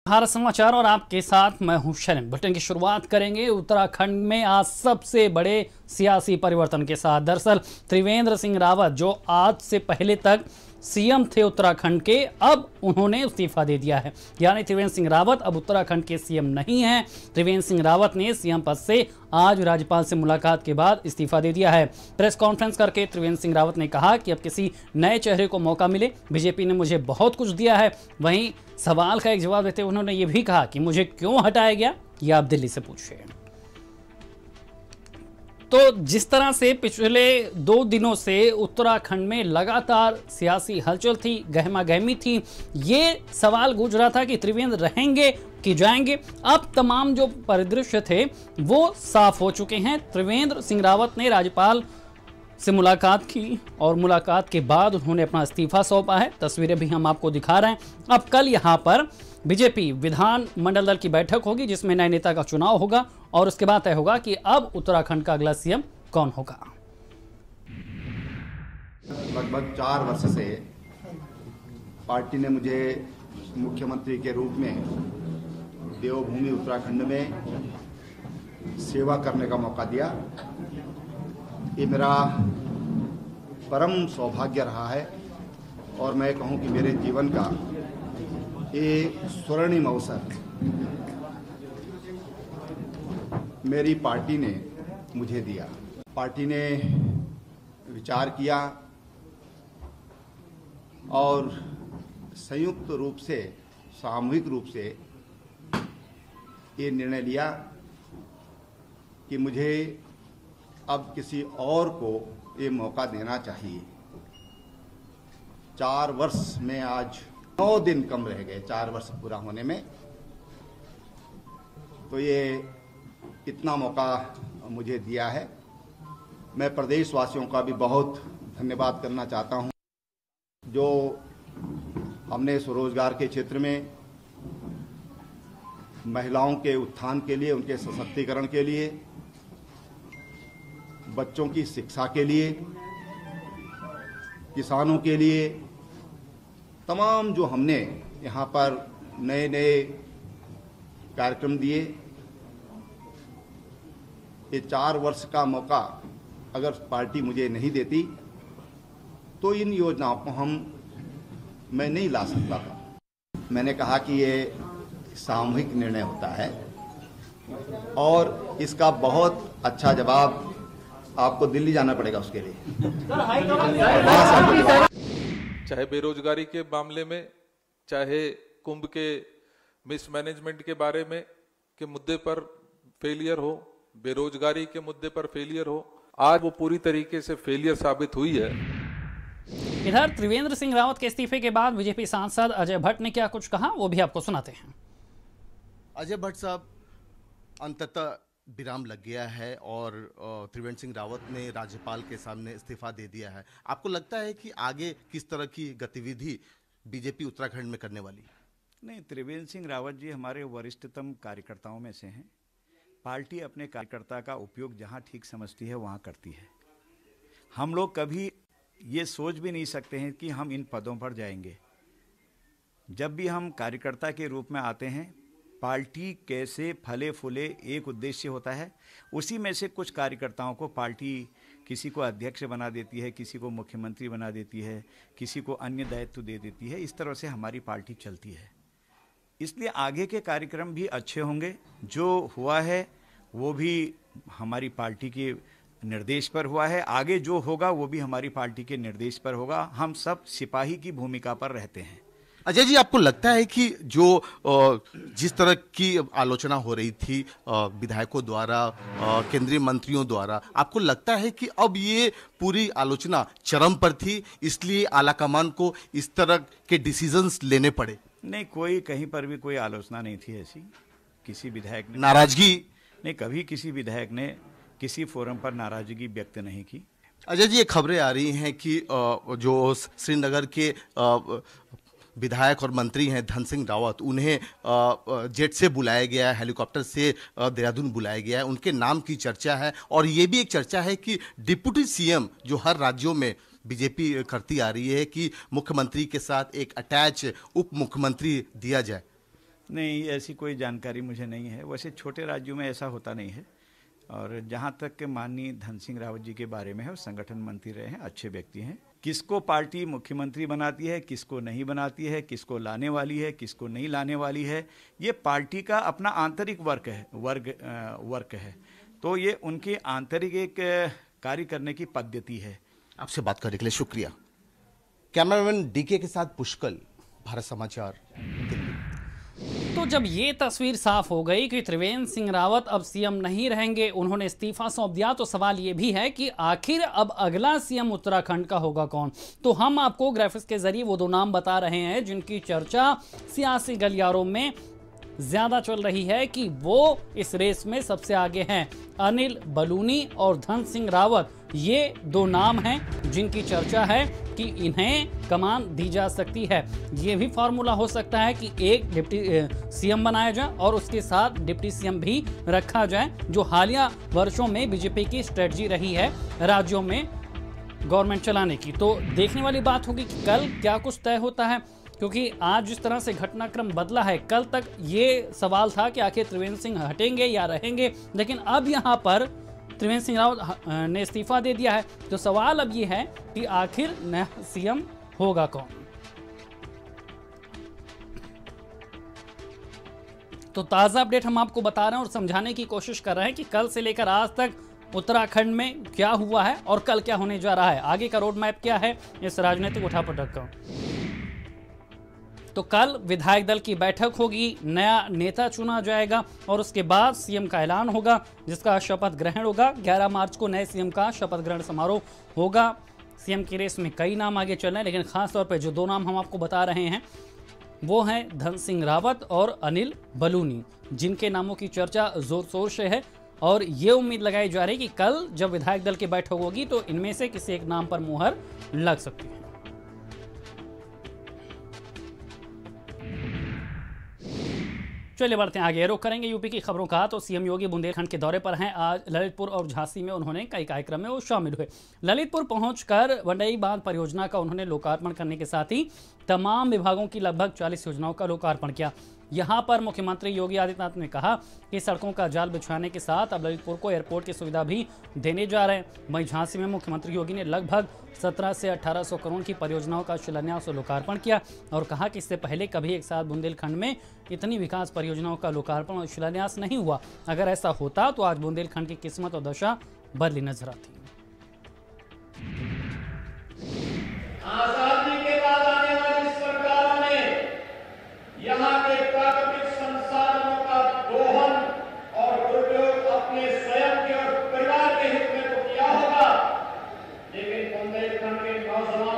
भारत समाचार और आपके साथ मैं हूं शरण। बुलेटिन की शुरुआत करेंगे उत्तराखंड में आज सबसे बड़े सियासी परिवर्तन के साथ। दरअसल त्रिवेंद्र सिंह रावत जो आज से पहले तक सीएम थे उत्तराखंड के, अब उन्होंने इस्तीफा दे दिया है। यानी त्रिवेंद्र सिंह रावत अब उत्तराखंड के सीएम नहीं हैं। त्रिवेंद्र सिंह रावत ने सीएम पद से आज राज्यपाल से मुलाकात के बाद इस्तीफा दे दिया है। प्रेस कॉन्फ्रेंस करके त्रिवेंद्र सिंह रावत ने कहा कि अब किसी नए चेहरे को मौका मिले। बीजेपी ने मुझे बहुत कुछ दिया है। वहीं सवाल का एक जवाब देते हुए उन्होंने ये भी कहा कि मुझे क्यों हटाया गया, ये आप दिल्ली से पूछिए। तो जिस तरह से पिछले 2 दिनों से उत्तराखंड में लगातार सियासी हलचल थी, गहमा गहमी थी, ये सवाल गूंज रहा था कि त्रिवेंद्र रहेंगे कि जाएंगे। अब तमाम जो परिदृश्य थे वो साफ हो चुके हैं। त्रिवेंद्र सिंह रावत ने राज्यपाल से मुलाकात की और मुलाकात के बाद उन्होंने अपना इस्तीफा सौंपा है। तस्वीरें भी हम आपको दिखा रहे हैं। अब कल यहाँ पर बीजेपी विधान मंडल दल की बैठक होगी जिसमें नए नेता का चुनाव होगा और उसके बाद तय होगा कि अब उत्तराखंड का अगला सीएम कौन होगा। लगभग 4 वर्ष से पार्टी ने मुझे मुख्यमंत्री के रूप में देवभूमि उत्तराखंड में सेवा करने का मौका दिया। ये मेरा परम सौभाग्य रहा है और मैं कहूं कि मेरे जीवन का एक स्वर्णिम अवसर मेरी पार्टी ने मुझे दिया। पार्टी ने विचार किया और संयुक्त रूप से, सामूहिक रूप से ये निर्णय लिया कि मुझे अब किसी और को ये मौका देना चाहिए। 4 वर्ष में आज 9 दिन कम रह गए 4 वर्ष पूरा होने में, तो ये इतना मौका मुझे दिया है। मैं प्रदेशवासियों का भी बहुत धन्यवाद करना चाहता हूं जो हमने स्वरोजगार के क्षेत्र में महिलाओं के उत्थान के लिए, उनके सशक्तिकरण के लिए, बच्चों की शिक्षा के लिए, किसानों के लिए, तमाम जो हमने यहाँ पर नए नए कार्यक्रम दिए, ये 4 वर्ष का मौका अगर पार्टी मुझे नहीं देती तो इन योजनाओं को मैं नहीं ला सकता था। मैंने कहा कि ये सामूहिक निर्णय होता है और इसका बहुत अच्छा जवाब आपको दिल्ली जाना पड़ेगा उसके लिए। चाहे बेरोजगारी के मामले में, चाहे कुंभ के मिसमैनेजमेंट के बारे में के मुद्दे पर फेलियर हो, बेरोजगारी के मुद्दे पर फेलियर हो, आज वो पूरी तरीके से फेलियर साबित हुई है। इधर त्रिवेंद्र सिंह रावत के इस्तीफे के बाद बीजेपी सांसद अजय भट्ट ने क्या कुछ कहा वो भी आपको सुनाते हैं। अजय भट्ट साहब, अंततः विराम लग गया है और त्रिवेंद्र सिंह रावत ने राज्यपाल के सामने इस्तीफा दे दिया है। आपको लगता है कि आगे किस तरह की गतिविधि बीजेपी उत्तराखंड में करने वाली? नहीं, त्रिवेंद्र सिंह रावत जी हमारे वरिष्ठतम कार्यकर्ताओं में से हैं। पार्टी अपने कार्यकर्ता का उपयोग जहां ठीक समझती है वहां करती है। हम लोग कभी ये सोच भी नहीं सकते हैं कि हम इन पदों पर जाएंगे। जब भी हम कार्यकर्ता के रूप में आते हैं, पार्टी कैसे फले फूले एक उद्देश्य होता है। उसी में से कुछ कार्यकर्ताओं को पार्टी किसी को अध्यक्ष बना देती है, किसी को मुख्यमंत्री बना देती है, किसी को अन्य दायित्व दे देती है। इस तरह से हमारी पार्टी चलती है। इसलिए आगे के कार्यक्रम भी अच्छे होंगे। जो हुआ है वो भी हमारी पार्टी के निर्देश पर हुआ है। आगे जो होगा वो भी हमारी पार्टी के निर्देश पर होगा। हम सब सिपाही की भूमिका पर रहते हैं। अजय जी, आपको लगता है कि जो जिस तरह की आलोचना हो रही थी विधायकों द्वारा, केंद्रीय मंत्रियों द्वारा, आपको लगता है कि अब ये पूरी आलोचना चरम पर थी, इसलिए आलाकमान को इस तरह के डिसीजंस लेने पड़े? नहीं, कोई कहीं पर भी कोई आलोचना नहीं थी ऐसी। किसी विधायक ने नाराजगी नहीं, कभी किसी विधायक ने किसी फोरम पर नाराजगी व्यक्त नहीं की। अजय जी, ये खबरें आ रही हैं कि जो श्रीनगर के विधायक और मंत्री हैं धन सिंह रावत, उन्हें जेट से बुलाया गया है, हेलीकॉप्टर से देहरादून बुलाया गया है, उनके नाम की चर्चा है। और ये भी एक चर्चा है कि डिप्टी सीएम जो हर राज्यों में बीजेपी करती आ रही है कि मुख्यमंत्री के साथ एक अटैच उप मुख्यमंत्री दिया जाए। नहीं, ऐसी कोई जानकारी मुझे नहीं है। वैसे छोटे राज्यों में ऐसा होता नहीं है। और जहाँ तक के माननीय धन सिंह रावत जी के बारे में है, वो संगठन मंत्री रहे हैं, अच्छे व्यक्ति हैं। किसको पार्टी मुख्यमंत्री बनाती है, किसको नहीं बनाती है, किसको लाने वाली है, किसको नहीं लाने वाली है, ये पार्टी का अपना आंतरिक वर्क है। तो ये उनकी आंतरिक एक कार्य करने की पद्धति है। आपसे बात करने के लिए शुक्रिया। कैमरामैन डीके के साथ पुष्कल, भारत समाचार, दिल्ली। तो जब ये तस्वीर साफ हो गई कि त्रिवेंद्र सिंह रावत अब सीएम नहीं रहेंगे, उन्होंने इस्तीफा सौंप दिया, तो सवाल ये भी है कि आखिर अब अगला सीएम उत्तराखंड का होगा कौन। तो हम आपको ग्राफिक्स के जरिए वो दो नाम बता रहे हैं जिनकी चर्चा सियासी गलियारों में ज्यादा चल रही है कि वो इस रेस में सबसे आगे हैं। अनिल बलूनी और धन सिंह रावत, ये दो नाम हैं जिनकी चर्चा है कि इन्हें कमान दी जा सकती है। ये भी फॉर्मूला हो सकता है कि एक डिप्टी सीएम बनाया जाए और उसके साथ डिप्टी सीएम भी रखा जाए, जो हालिया वर्षों में बीजेपी की स्ट्रेटजी रही है राज्यों में गवर्नमेंट चलाने की। तो देखने वाली बात होगी कि कल क्या कुछ तय होता है, क्योंकि आज जिस तरह से घटनाक्रम बदला है, कल तक ये सवाल था कि आखिर त्रिवेंद्र सिंह हटेंगे या रहेंगे, लेकिन अब यहाँ पर त्रिवेंद्र सिंह रावत ने इस्तीफा दे दिया है। तो सवाल अब ये है कि आखिर नया सीएम होगा कौन। तो ताज़ा अपडेट हम आपको बता रहे हैं और समझाने की कोशिश कर रहे हैं कि कल से लेकर आज तक उत्तराखंड में क्या हुआ है और कल क्या होने जा रहा है, आगे का रोड मैप क्या है इस राजनीतिक उठापटक का। तो कल विधायक दल की बैठक होगी, नया नेता चुना जाएगा और उसके बाद सीएम का ऐलान होगा, जिसका शपथ ग्रहण होगा। 11 मार्च को नए सीएम का शपथ ग्रहण समारोह होगा। सीएम की रेस में कई नाम आगे चल रहे हैं, लेकिन खास तौर पर जो दो नाम हम आपको बता रहे हैं वो हैं धन सिंह रावत और अनिल बलूनी, जिनके नामों की चर्चा जोर शोर से है। और ये उम्मीद लगाई जा रही है कि कल जब विधायक दल की बैठक होगी तो इनमें से किसी एक नाम पर मुहर लग सकती है। चलिए बढ़ते हैं आगे, रुख करेंगे यूपी की खबरों का। तो सीएम योगी बुंदेलखंड के दौरे पर हैं। आज ललितपुर और झांसी में उन्होंने कई कार्यक्रम में वो शामिल हुए। ललितपुर पहुंचकर वंडई बांध परियोजना का उन्होंने लोकार्पण करने के साथ ही तमाम विभागों की लगभग 40 योजनाओं का लोकार्पण किया। यहां पर मुख्यमंत्री योगी आदित्यनाथ ने कहा कि सड़कों का जाल बिछाने के साथ अब ललितपुर को एयरपोर्ट की सुविधा भी देने जा रहे हैं। वहीं झांसी में मुख्यमंत्री योगी ने लगभग 1700 से 1800 करोड़ की परियोजनाओं का शिलान्यास और लोकार्पण किया और कहा कि इससे पहले कभी एक साथ बुंदेलखंड में इतनी विकास परियोजनाओं का लोकार्पण और शिलान्यास नहीं हुआ। अगर ऐसा होता तो आज बुंदेलखंड की किस्मत और दशा बदली नजर आती। आजादी के बाद आने वाली सरकारों ने यहाँ के प्राकृतिक संसाधनों का दोहन और दुरुपयोग अपने स्वयं के और परिवार के हित में तो किया होगा, लेकिन बुंदेलखंड के नौजवान